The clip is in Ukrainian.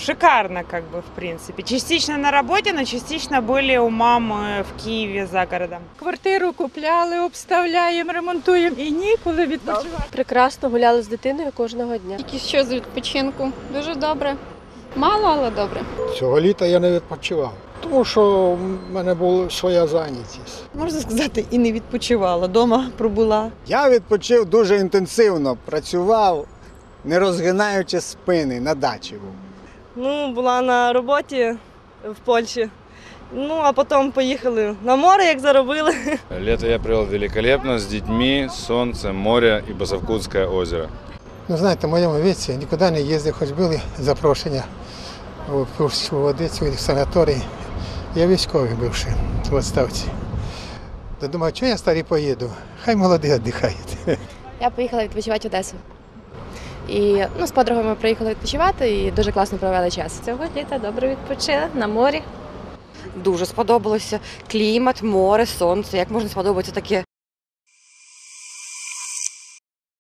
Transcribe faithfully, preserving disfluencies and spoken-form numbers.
шикарно, как бы, в принципе. Частично на работе, но частично были у мамы в Киеве за городом. Квартиру купляли, обставляємо, ремонтуємо і ніколи відпочивати. Прекрасно гуляли з дитиною кожного дня. Тільки що з відпочинку. Дуже добре. Мало, але добре. Цього літа я не відпочивав, тому що в мене була своя зайнятість. Можна сказати, і не відпочивала. Дома пробула. Я відпочив дуже інтенсивно, працював, не розгинаючи спини, на дачі був. Ну, була на роботі в Польщі. Ну, а потім поїхали на море, як заробили. Лето я провел великолепно, с детьми, солнце, море и Басовкутское озеро. Ну, знаєте, в моєму віці нікуди не їздив, хоч були запрошення в Пурську водицю, в санаторій. Я військовий бивший в відставці. То думаю, що я старий поїду? Хай молоді віддихають. Я поїхала відпочивати в Одесу. І ну, з подругами приїхали відпочивати і дуже класно провели час. Цього літа добре відпочила на морі. Дуже сподобалося. Клімат, море, сонце. Як можна сподобатися таке